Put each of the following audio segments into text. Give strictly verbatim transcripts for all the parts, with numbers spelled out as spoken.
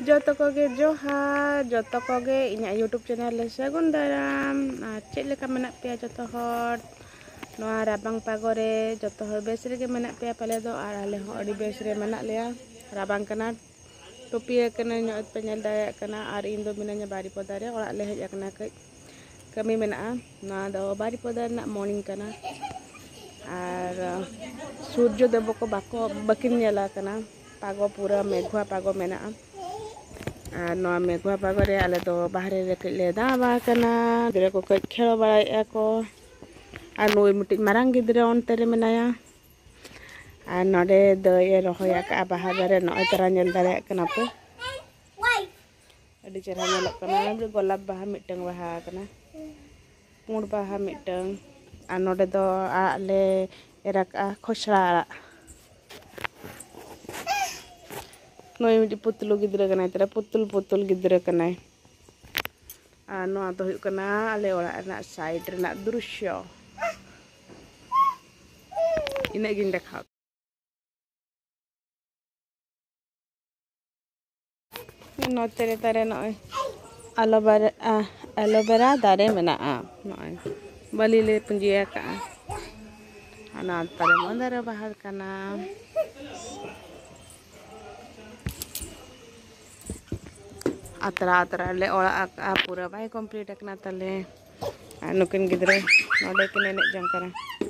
Joto koge johar, joto koge inya YouTube channel le sagun daram. Cek leka menak pia joto hor. Noa rabang pagore joto hor bes rege menak pia pale do ar ale ho adi bes re menak lea rabang kana topi kena nyot penyel daya kana ar indo minanya Baripada re orak le hej kana ke kami menak noa do Baripada nak morning kana ar surjo debo ko bako bakin nyala kana pago pura meghua pago menak. Noa meghua pagore ale do bahare re le dawa kana dire ko kaj khelo barai ako ar noi mutik marang gidre onte re menaya ar node daya rohoy ka bahare no tara nyel dare kana pe adi chera nyelok kana golap baha miteng baha kana pur baha miteng ar node do ale erak khosra noi di putlu gidre kana tera putul putul gidre kana ar no ado huyuk kana ale ora na side renak drusyo ina gin dekha no tere tare no aloe vera aloe vera dare mena no bali le punjia ka ana tare mandara bahar kana atra atra le ora a pura bai complete akna tale nukin gidre node kine nek jangkara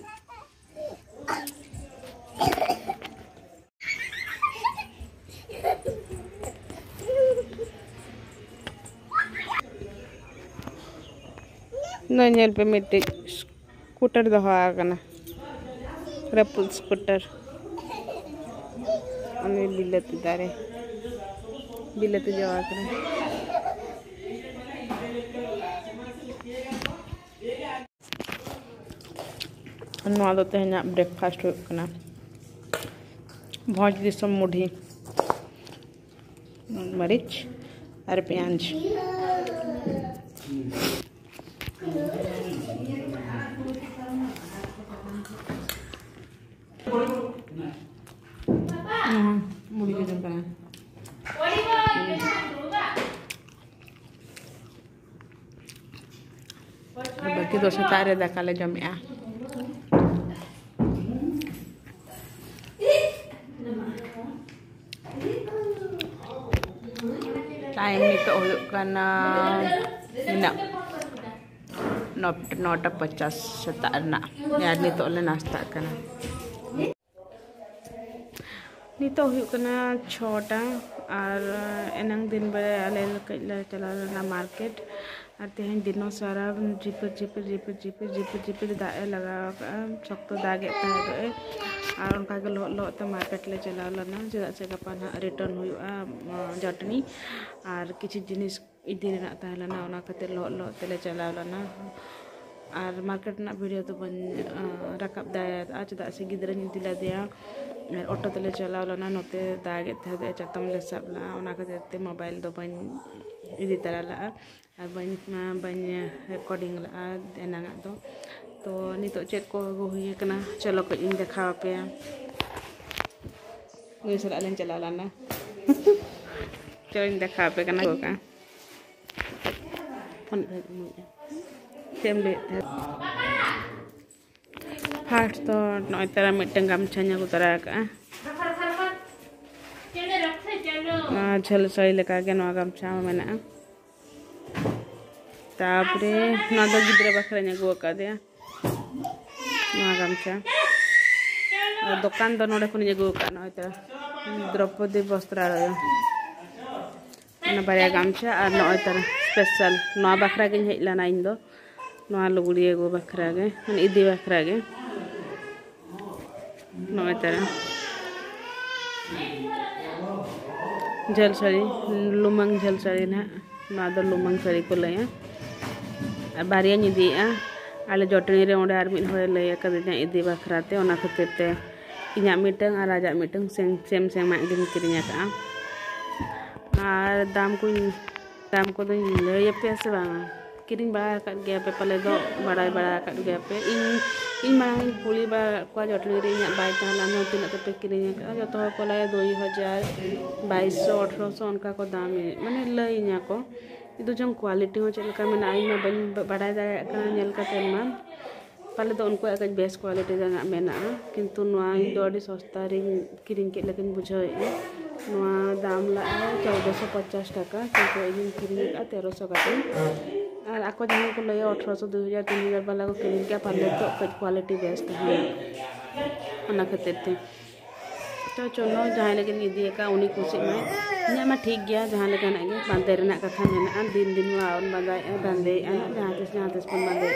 no nyel pe mite scooter doha kana rapul scooter ane bilet dare bilet jawa kana नो आदो तेहना breakfast होना भोज दिसम मुढ़ी मरीच और प्याज मुढ़ी के जंपना बाकी दो तारे दाकाले जमिया टाइम नितो हुयुकना ना नौटा पचास सेताग ना यार नितो ले नाश्ता कना नितो हुयुकना छोटा और एनंग दिन बेरे आले ले चला ना मार्केट और तेहन दिनों सारा झिपिर झिपिर झिपिर झिपिर झिपिर झिपिर दाग लगा शक्तो दागे ताहे और उनका के लो लो ते मार्केट ले चला लना चेदा से गपा ना रिटर्न हुआ जटनी और किछि जिनिस इदी रेना ताहलना ओना खातिर लो लो तेले चला लना और मार्केट ना वीडियो तो बन रकब दाया चेदा से गिदरा नि दिला दिया ऑटो तेले चला लना नोते दागे थे चतम ले सबला ओना खातिर ते मोबाइल दो बन इदी तरला और बन बन रिकॉर्डिंग ला एनागा दो तो नितो चेक को हुई कना चलो को इन देखा पे नुई सला लेन चला लाना चलो इन देखा पे कना को का फोन तेम ले फास्ट तो नय तरा मिटंग गामछा nya को तरा का झल सई लेका के नो गामछा मेना तापरे ना दो गिद्रे बखरे nya को का दे गामछा और दुकान तो नोडे खुनी जगह का न द्रौपदी वस्त्रालय बारे गामछा और नय तर स्पेशल नवा बखरा के हेलना इन दो नवा लुगड़ी एगो बखरा के इदी बखरा के नय तर झल साड़ी लुमंग झल साड़ी ना नवा दो लुमंग साड़ी को लया बारिया निदिया आले जटनी रे ओंडे आर मिट होय लय कदिना इदी बखराते ओना खातिर ते इnya मिटंग और आजा मिटंग सेम सेम सेम मा दिन किरिnya का और दाम को दाम को दो लय पे से बा किरिंग बड़ा का गया पे पले दो बड़ा बड़ा का गया पे इन इन मांग पुली बा को जटली रे इन बाय ताला न तीन पे किरिंग का जो तो को लाय दो हज़ार बाईस सौ अठारह सौ उनका को दाम माने लई nya को इदो जंग क्वालिटी हो चल का माने आई में बन बड़ाय दाय का नेल का तेमा पाले तो उनको एक बेस्ट क्वालिटी दा मेना किंतु नोआ दो अडी सस्ता रे किरिंग के लेकिन बुझाय नोआ दाम ला चौदह सौ पचास टाका किंतु इन किरिंग का तेरह सौ का और आको जहाँ को लया अठारह सौ दो हज़ार तीन हज़ार वाला को किरिंग के पाले तो कुछ क्वालिटी बेस्ट है ओना खातिर ते तो चलो जहाँ लेकिन इदी का उनी कुछ में इना मा ठीक गया जहाँ लेकिन आगे बांधे रेना कथा मेना दिन दिन वा और बांधे बांधे जहाँ तिस जहाँ तिस पन बांधे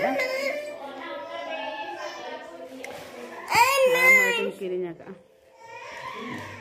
आ किरिंग का